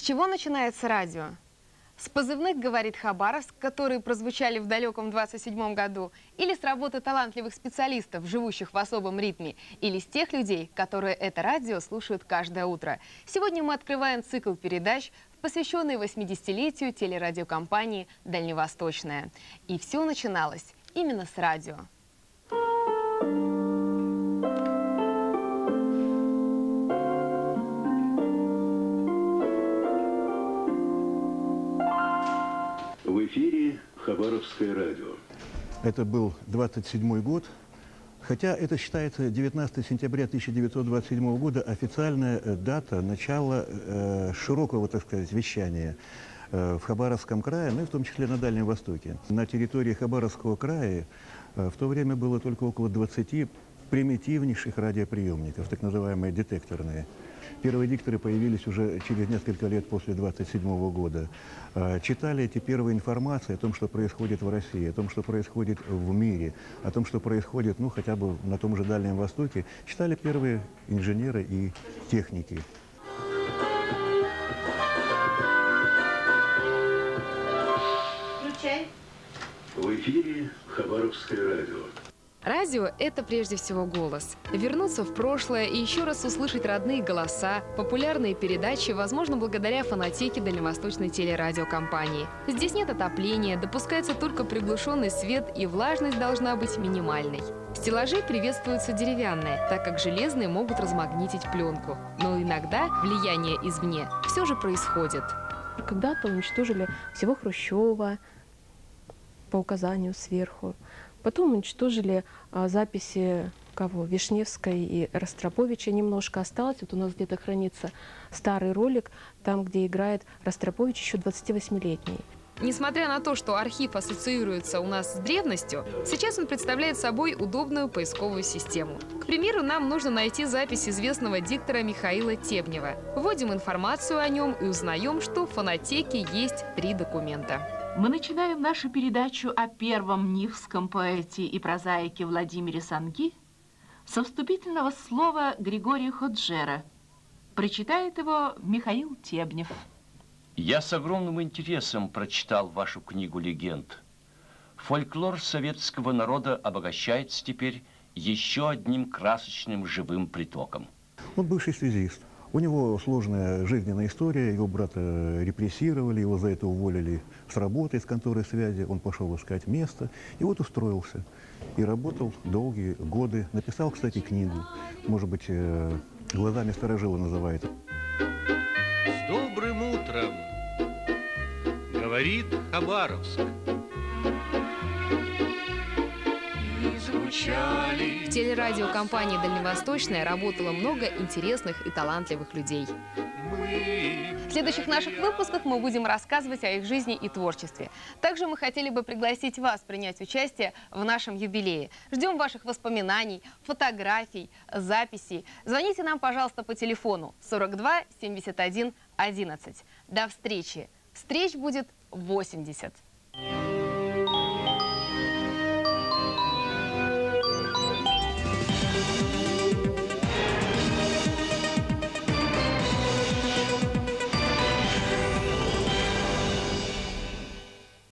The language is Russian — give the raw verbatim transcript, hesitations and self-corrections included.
чего начинается радио? С позывных «Говорит Хабаровск», которые прозвучали в далеком двадцать седьмом году, или с работы талантливых специалистов, живущих в особом ритме, или с тех людей, которые это радио слушают каждое утро. Сегодня мы открываем цикл передач, посвященный восьмидесятилетию телерадиокомпании «Дальневосточная». И все начиналось именно с радио. В эфире Хабаровское радио. Это был двадцать седьмой год, хотя это считается девятнадцатое сентября тысяча девятьсот двадцать седьмого года официальная дата начала э, широкого, так сказать, вещания э, в Хабаровском крае, ну и в том числе на Дальнем Востоке. На территории Хабаровского края э, в то время было только около двадцати примитивнейших радиоприемников, так называемые детекторные. Первые дикторы появились уже через несколько лет после двадцать седьмого года. Читали эти первые информации о том, что происходит в России, о том, что происходит в мире, о том, что происходит, ну, хотя бы на том же Дальнем Востоке. Читали первые инженеры и техники. Включай. В эфире Хабаровское радио. Радио – это прежде всего голос. Вернуться в прошлое и еще раз услышать родные голоса, популярные передачи, возможно, благодаря фонотеке Дальневосточной телерадиокомпании. Здесь нет отопления, допускается только приглушенный свет, и влажность должна быть минимальной. Стеллажи приветствуются деревянные, так как железные могут размагнитить пленку. Но иногда влияние извне все же происходит. Когда-то уничтожили всего Хрущева по указанию сверху. Потом уничтожили а, записи кого? Вишневской и Ростроповича немножко осталось. Вот у нас где-то хранится старый ролик, там, где играет Ростропович, еще двадцативосьмилетний. Несмотря на то, что архив ассоциируется у нас с древностью, сейчас он представляет собой удобную поисковую систему. К примеру, нам нужно найти запись известного диктора Михаила Тебнева. Вводим информацию о нем и узнаем, что в фонотеке есть три документа. Мы начинаем нашу передачу о первом нивском поэте и прозаике Владимире Санги со вступительного слова Григория Ходжера. Прочитает его Михаил Тебнев. Я с огромным интересом прочитал вашу книгу легенд. Фольклор советского народа обогащается теперь еще одним красочным живым притоком. Он бывший связист. У него сложная жизненная история, его брата репрессировали, его за это уволили с работы, из конторы связи, он пошел искать место, и вот устроился. И работал долгие годы. Написал, кстати, книгу, может быть, «Глазами старожила» называется. С добрым утром, говорит Хабаровск. В телерадиокомпании «Дальневосточная» работало много интересных и талантливых людей. В следующих наших выпусках мы будем рассказывать о их жизни и творчестве. Также мы хотели бы пригласить вас принять участие в нашем юбилее. Ждем ваших воспоминаний, фотографий, записей. Звоните нам, пожалуйста, по телефону сорок два семьдесят один одиннадцать. До встречи. Встреч будет восемьдесят.